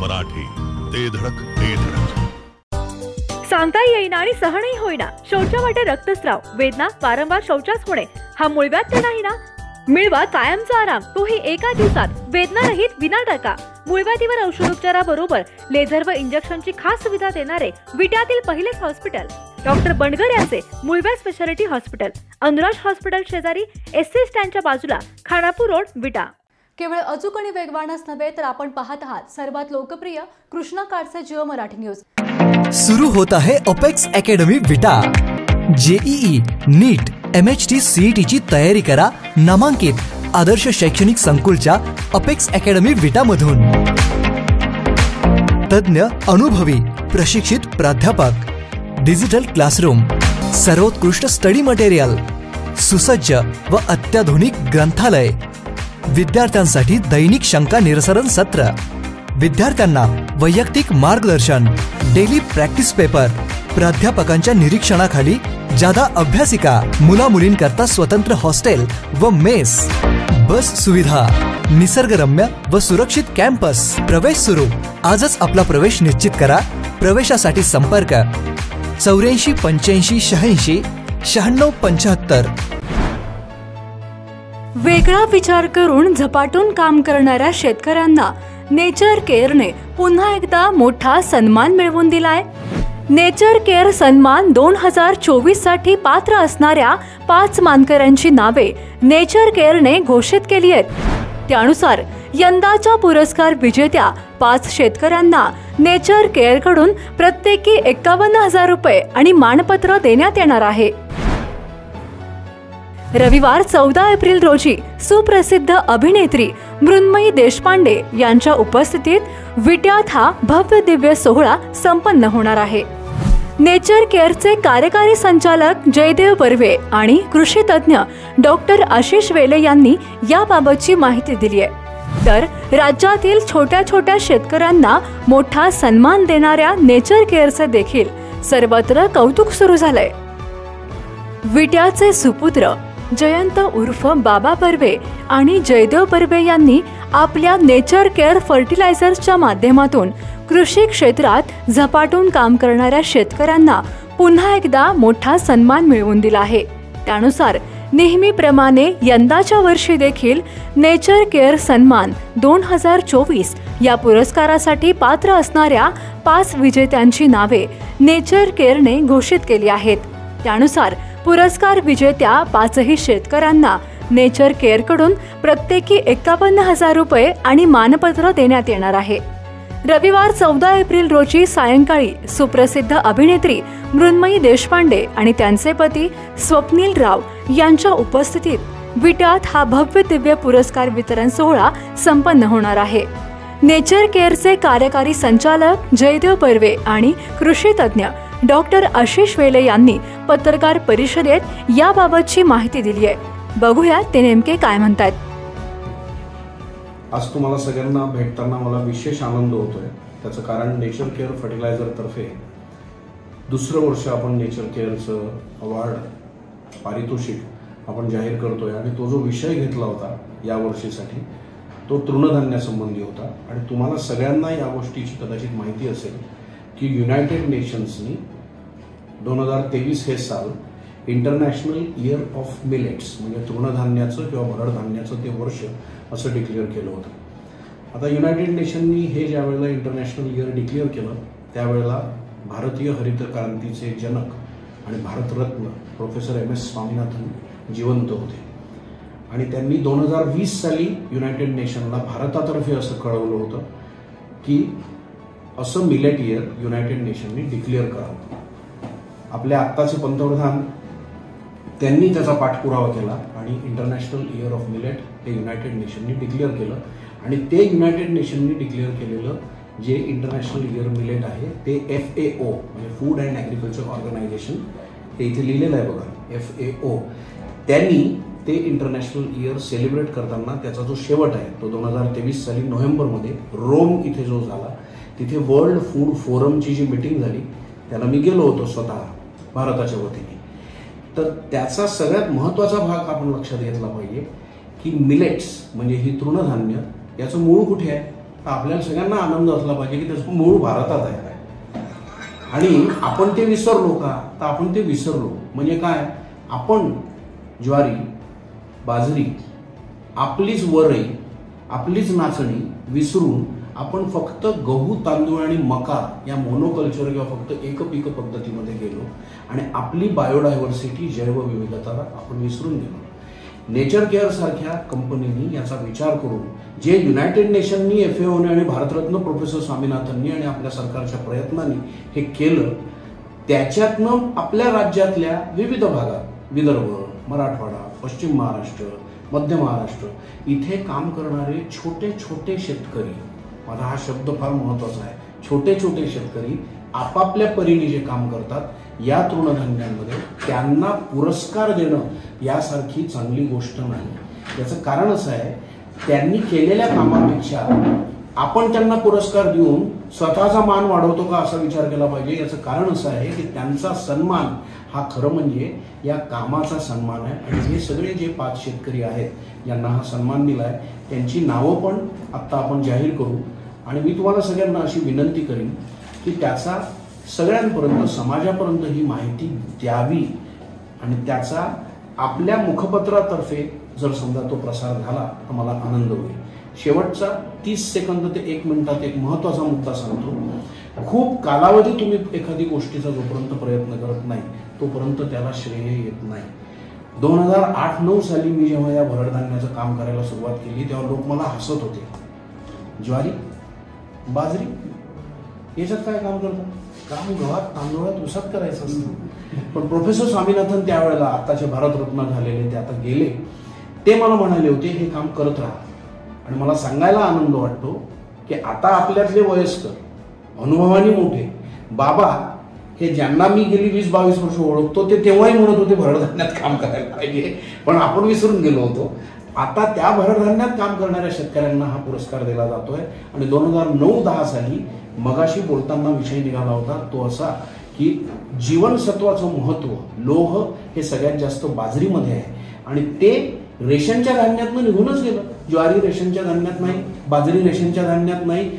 मराठी, ते धडक ते धडक. सांगता येईना आणि सहनही होईना शौचा वाटे रक्तस्राव, वेदना, वारंवार शौचास होणे हा मूळव्याध तर नाही ना? मिळवा कायमचा आराम, तोही एका दिवसात, वेदना रहित, विना टाका. मूळव्याधीवर औषधोपचाराबरोबर लेझर व इंजेक्शनची खास सुविधा देणारे विट्यातील पहिलेच हॉस्पिटल डॉक्टर बंडगर यांचे मूळव्याध स्पेशालिटी हॉस्पिटल, अनुराज हॉस्पिटल शेजारी, एससी स्टँडच्या बाजूला, खानापूर रोड, विटा. केवळ अचूक आणि वेगवानच नव्हे तर आपण पाहत आहात सर्वात लोकप्रिय कृष्णा काडसे जिओ मराठी न्यूज. शुरू होता है apex academy Vita. JEE, NEET, MHT, CET ची तयारी करा नामांकित आदर्श शैक्षणिक संकुलच्या अपेक्स अकेडमी विटा मधून. तज्ञ, अनुभवी, प्रशिक्षित प्राध्यापक, डिजिटल क्लासरूम, सर्वोत्कृष्ट स्टडी मटेरियल, सुसज्ज व अत्याधुनिक ग्रंथालय, विद्यार्थ्यांसाठी दैनिक शंका निरसन सत्र, विद्यार्थ्यांना वैयक्तिक मार्गदर्शन, डेली प्रॅक्टिस पेपर, प्राध्यापकांच्या निरीक्षणाखाली जादा अभ्यासिका, मुला मुलींकरता स्वतंत्र हॉस्टेल व मेस, बस सुविधा, निसर्गरम्य व सुरक्षित कॅम्पस. प्रवेश सुरू. आजच आपला प्रवेश निश्चित करा. प्रवेशासाठी संपर्क 84 85 86 96 75. वेगळा विचार करून झपाटून काम करणाऱ्या शेतकऱ्यांना नेचर केअरने पुन्हा एकदा मोठा सन्मान मिळवून दिलाय. नेचर केअर सन्मान 2024 साठी पात्र असणाऱ्या 5 मानकऱ्यांची नावे नेचर केअरने घोषित केली आहेत. त्यानुसार यंदाच्या पुरस्कार विजेत्या 5 शेतकऱ्यांना नेचर केअर कडून प्रत्येकी 51,000 रुपये आणि मानपत्र देण्यात येणार आहे. रविवार 14 एप्रिल रोजी सुप्रसिद्ध अभिनेत्री मृण्मयी देशपांडे यांच्या उपस्थितीत विट्यात हा भव्य दिव्य सोहळा संपन्न होणार आहे. नेचर केअरचे कार्यकारी संचालक जयदेव बर्वे आणि कृषी तज्ञ डॉक्टर आशिष वेले यांनी याबाबतची माहिती दिली आहे. तर राज्यातील छोट्या छोट्या शेतकऱ्यांना मोठा सन्मान देणाऱ्या नेचर केअरचे देखील सर्वत्र कौतुक सुरू झालंय. विट्याचे सुपुत्र जयंत उर्फ बाबा बर्वे आणि जयदेव बर्वे यांनी आपल्या नेचर केअर फर्टिलायझर्सच्या माध्यमातून कृषी क्षेत्रात झपाटून काम करणाऱ्या शेतकऱ्यांना पुन्हा एकदा मोठा सन्मान मिळवून दिला आहे. त्यानुसार नेहमीप्रमाणे यंदाच्या वर्षी देखील नेचर केअर सन्मान 2024 या पुरस्कारासाठी पात्र असणाऱ्या 5 विजेत्यांची नावे नेचर केअरने घोषित केली आहेत. त्यानुसार पुरस्कार विजेत्या 5ही शेतकऱ्यांना नेचर केअर कडून प्रत्येकी 51,000 रुपये आणि मानपत्र देण्यात येणार आहे. रविवार 14 एप्रिल रोजी सायंकाळी सुप्रसिद्ध अभिनेत्री मृण्मयी देशपांडे आणि त्यांचे पती स्वप्नील राव यांच्या उपस्थितीत विट्यात हा भव्य दिव्य पुरस्कार वितरण सोहळा संपन्न होणार आहे. नेचर केअरचे कार्यकारी संचालक जयदेव बर्वे आणि कृषी तज्ञ डॉक्टर आशिष वेले यांनी पत्रकार परिषदेत याबाबतची माहिती दिली आहे. बघूया ते नेमके काय म्हणतात. आज तुम्हाला सगळ्यांना भेटताना मला विशेष आनंद होतोय. त्याचं कारण नेचर केअर फर्टिलायझर तर्फे दुसरं वर्ष आपण नेचर केअरचं अवॉर्ड पारितोषिक आपण जाहीर करतोय. आणि तो जो विषय घेतला होता या वर्षीसाठी तो तृणधान्यासंबंधी होता. आणि तुम्हाला सगळ्यांना या गोष्टीची कदाचित माहिती असेल की युनायटेड नेशन्सनी 2023 हे साल इंटरनॅशनल इयर ऑफ मिलेट्स म्हणजे तृणधान्याचं किंवा भरडधान्याचं ते वर्ष असं डिक्लेअर केलं होतं. आता युनायटेड नेशननी हे ज्या वेळेला इंटरनॅशनल इयर डिक्लेअर केलं त्यावेळेला भारतीय हरित क्रांतीचे जनक आणि भारतरत्न प्रोफेसर MS स्वामीनाथन जिवंत होते. आणि त्यांनी 2020 साली युनायटेड नेशनला भारतातर्फे असं कळवलं होतं की असं मिलेट इयर युनायटेड नेशननी डिक्लेअर करावं. आपल्या आत्ताचे पंतप्रधान त्यांनी त्याचा पाठपुरावा केला आणि इंटरनॅशनल इयर ऑफ मिलेट हे युनायटेड नेशननी डिक्लेअर केलं. आणि ते युनायटेड नेशननी डिक्लेअर केलेलं जे इंटरनॅशनल इयर मिलेट आहे ते FAO म्हणजे फूड अँड ॲग्रिकल्चर ऑर्गनायझेशन, ते इथे लिहिलेलं आहे बघा FAO, त्यांनी ते इंटरनॅशनल इयर सेलिब्रेट करताना त्याचा जो शेवट आहे तो 2023 साली नोव्हेंबरमध्ये रोम इथे जो झाला तिथे वर्ल्ड फूड फोरमची जी मीटिंग झाली त्याला मी गेलो होतो स्वतः भारताच्या वतीने. तर त्याचा सगळ्यात महत्त्वाचा भाग आपण लक्षात घेतला पाहिजे की मिलेट्स म्हणजे ही तृणधान्य याचं मूळ कुठे आहे? तर आपल्याला सगळ्यांना आनंद असला पाहिजे की त्याचं मूळ भारतात आहे आणि आपण ते विसरलो का, तर आपण ते विसरलो म्हणजे काय, आपण ज्वारी बाजरी आपलीच वरई आपलीच नाचणी विसरून आपण फक्त गहू तांदूळ आणि मका या मोनोकल्चर किंवा फक्त एकपीक पद्धतीमध्ये गेलो आणि आपली बायोडायव्हर्सिटी जैवविविधता आपण विसरून गेलो. नेचर केअर सारख्या कंपनीनी याचा विचार करून जे युनायटेड नेशननी FAOने आणि भारतरत्न प्रोफेसर स्वामीनाथननी आणि आपल्या सरकारच्या प्रयत्नांनी हे केलं, त्याच्यातनं आपल्या राज्यातल्या विविध भागात विदर्भ, मराठवाडा, पश्चिम महाराष्ट्र, मध्य महाराष्ट्र इथे काम करणारे छोटे छोटे शेतकरी, माझा हा शब्द फार महत्वाचा आहे, छोटे छोटे शेतकरी आपापल्या परीने जे काम करतात या तृणधान्यांमध्ये त्यांना पुरस्कार देणं यासारखी चांगली गोष्ट नाही. याचं कारण असं आहे, त्यांनी केलेल्या कामापेक्षा आपण त्यांना पुरस्कार देऊन स्वतःचा मान वाढवतो का असा विचार केला पाहिजे. याचं कारण असं आहे की त्यांचा सन्मान हा खरं म्हणजे या कामाचा सन्मान आहे आणि हे सगळे जे 5 शेतकरी आहेत यांना हा सन्मान दिलाय त्यांची नावं पण आत्ता आपण जाहीर करू आणि मी तुम्हाला सगळ्यांना अशी विनंती करीन की त्याचा सगळ्यांपर्यंत समाजापर्यंत ही माहिती द्यावी आणि त्याचा आपल्या मुखपत्रातर्फे जर समजा तो प्रसार झाला तर मला आनंद होईल. शेवटचा 30 सेकंद ते 1 मिनिटात एक महत्वाचा मुद्दा सांगतो. खूप कालावधी तुम्ही एखादी गोष्टीचा जोपर्यंत प्रयत्न करत नाही तोपर्यंत त्याला श्रेय येत नाही. 2008-9 साली मी जेव्हा या भरडधान्याचं काम करायला सुरुवात केली तेव्हा लोक मला हसत होते. ज्वारी बाजरी याच्यात काय काम करतात, काम गव्हात तांदूळात उसात करायचं असतं. पण प्रोफेसर स्वामीनाथन त्यावेळेला आताचे भारतरत्न झालेले ते आता गेले, ते मला म्हणाले होते हे काम करत राहा. आणि मला सांगायला आनंद वाटतो की आता आपल्यातले वयस्कर अनुभवानी मोठे बाबा हे ज्यांना मी गेली 20-22 वर्ष ओळखतो ते तेव्हाही म्हणत होते भरडधान्यात काम करायला पाहिजे, पण आपण विसरून गेलो होतो. आता त्या भरडधान्यात काम करणाऱ्या शेतकऱ्यांना हा पुरस्कार दिला जातोय. आणि 2009-10 साली मगाशी बोलताना विषय निघाला होता तो असा की जीवनसत्वाचं महत्व, लोह हे सगळ्यात जास्त बाजरीमध्ये आहे आणि ते रेशनच्या धान्यातनं निघूनच गेलं. ज्वारी रेशनच्या धान्यात नाही, बाजरी रेशनच्या धान्यात नाही.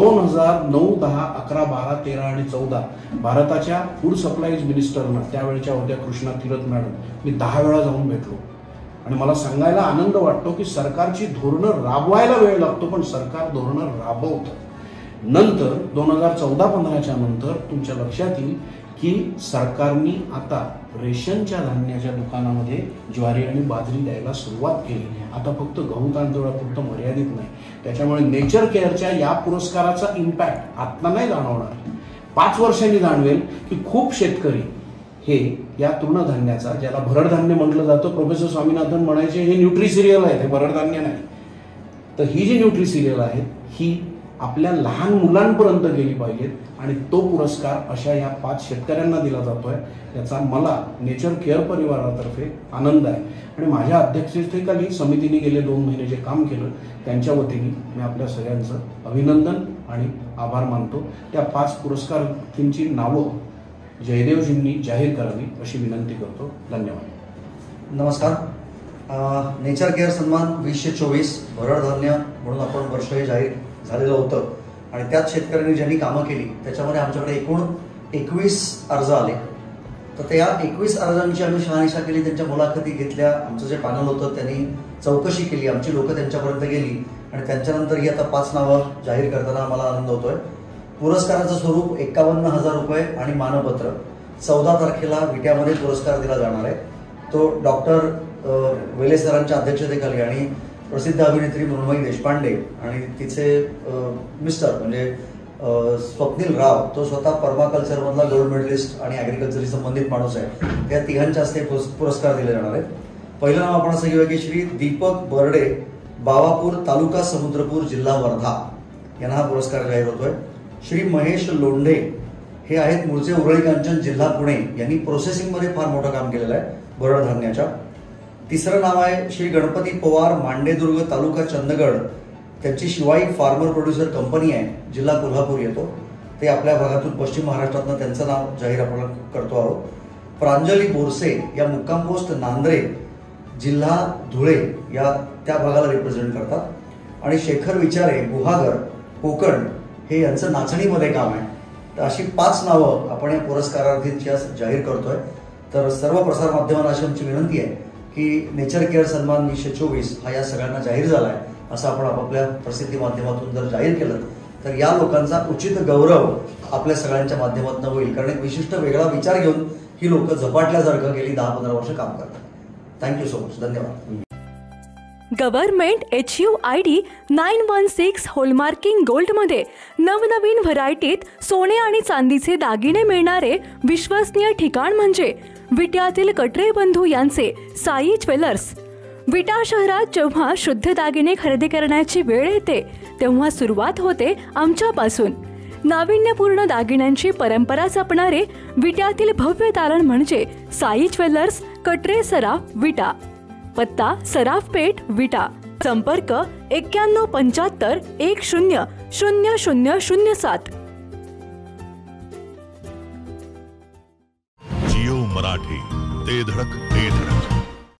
2009, 10, 11, 12, 13 आणि 14 भारताच्या फूड सप्लाईज मिनिस्टरना त्यावेळेच्या होत्या कृष्णा तीरथ मॅडम, मी 10 वेळा जाऊन भेटलो आणि मला सांगायला आनंद वाटतो की सरकारची धोरणं राबवायला वेळ लागतो पण सरकार धोरणं राबवतं. नंतर 2014-15च्या नंतर तुमच्या लक्षात येईल की सरकारने आता रेशनच्या धान्याच्या दुकानामध्ये ज्वारी आणि बाजरी द्यायला सुरुवात केली. आता फक्त गहू तांदूळापुरतं मर्यादित नाही. त्याच्यामुळे नेचर केअरच्या या पुरस्काराचा इम्पॅक्ट आता नाही जाणवणार, 5 वर्षांनी जाणवेल की खूप शेतकरी हे या तृणधान्याचा, ज्याला भरडधान्य म्हटलं जातं, प्रोफेसर स्वामीनाथन म्हणायचे हे न्यूट्री सिरियल आहे, हे भरडधान्य नाही. तर ही जी न्यूट्री सिरियल आहेत ही आपल्या लहान मुलांपर्यंत गेली पाहिजेत आणि तो पुरस्कार अशा या 5 शेतकऱ्यांना दिला जातोय. याचा मला नेचर केअर परिवारातर्फे आनंद आहे आणि माझ्या अध्यक्षतेखाली समितीने गेले 2 महिने जे काम केलं त्यांच्या वतीने मी आपल्या सगळ्यांचं अभिनंदन आणि आभार मानतो. त्या 5 पुरस्कारार्थींची नावं जयदेवजींनी जाहीर करावी अशी विनंती करतो. धन्यवाद. नमस्कार. नेचर केअर सन्मान 2024 भरडधान्य म्हणून आपण वर्ष हे जाहीर झालेलं होतं आणि त्याच शेतकऱ्यांनी ज्यांनी कामं केली त्याच्यामध्ये आमच्याकडे एकूण 21 अर्ज आले. तर त्या 21 अर्जांची आम्ही शहानिशा केली, त्यांच्या मुलाखती घेतल्या, आमचं जे पॅनल होतं त्यांनी चौकशी केली, आमची लोकं त्यांच्यापर्यंत गेली आणि त्यांच्यानंतर ही आता 5 नावं जाहीर करताना आम्हाला आनंद होतोय. पुरस्काराचं स्वरूप 51,000 रुपये आणि मानपत्र. 14 तारखेला विट्यामध्ये पुरस्कार दिला जाणार आहे. तो डॉक्टर वेले सरांच्या अध्यक्षतेखाली आणि प्रसिद्ध अभिनेत्री मृण्मयी देशपांडे आणि तिचे मिस्टर म्हणजे स्वप्नील राव, तो स्वतः पर्माकल्चरमधला गोल्ड मेडलिस्ट आणि ॲग्रिकल्चरशी संबंधित माणूस आहे, त्या तिघांच्या हस्ते पुरस्कार दिले जाणार आहेत. पहिलं नाव आपण असं घेऊया की श्री दीपक बर्डे, बावापूर, तालुका समुद्रपूर, जिल्हा वर्धा यांना हा पुरस्कार जाहीर होतोय. श्री महेश लोंढे हे आहेत मूळचे उरळी कांचन, जिल्हा पुणे, यांनी प्रोसेसिंगमध्ये फार मोठं काम केलेलं आहे भरडधान्याच्या. तिसरं नाव आहे श्री गणपती पवार, मांडेदुर्ग, तालुका चंदगड, त्यांची शिवाई फार्मर प्रोड्युसर कंपनी आहे, जिल्हा कोल्हापूर येतो. ते आपल्या भागातून पश्चिम महाराष्ट्रातनं त्यांचं नाव जाहीर आपण करतो आहोत. प्रांजली बोरसे या मुक्काम पोस्ट नांद्रे, जिल्हा धुळे या त्या भागाला रिप्रेझेंट करतात. आणि शेखर विचारे गुहागर कोकण हे यांचं नाचणीमध्ये काम आहे. तर अशी 5 नावं आपण या पुरस्कारार्थींची आज जाहीर करतोय. तर सर्व प्रसार माध्यमांना अशी आमची विनंती आहे की नेचर केअर सन्मान 2024 हा या सगळ्यांना जाहीर झाला आहे असं आपण आपापल्या प्रसिद्धी माध्यमातून जर जाहीर केलं तर या लोकांचा उचित गौरव आपल्या सगळ्यांच्या माध्यमातून होईल. कारण एक विशिष्ट वेगळा विचार घेऊन ही लोक झपाटल्यासारखं गेली 10-15 वर्ष काम करतात. Thank you so much. धन्यवाद. गव्हर्नमेंट HUID 916 होलमार्किंग गोल्डमध्ये नवनवीन व्हरायटीत सोने आणि चांदीचे दागिने मिळणारे विश्वसनीय ठिकाण म्हणजे विट्यातील कटरे बंधू यांचे साई ज्वेलर्स. विटा शहरात जेव्हा शुद्ध दागिने खरेदी करण्याची वेळ येते तेव्हा सुरुवात होते आमच्यापासून. नाविन्यपूर्ण दागिन्यांची परंपरा जपणारे विट्यातील भव्य तारण म्हणजे साई ज्वेलर्स, कटरे सराफ, विटा. पत्ता सराफ पेठ, विटा. संपर्क 9175 100007. जिओ मराठी, ते धडक ते धडक.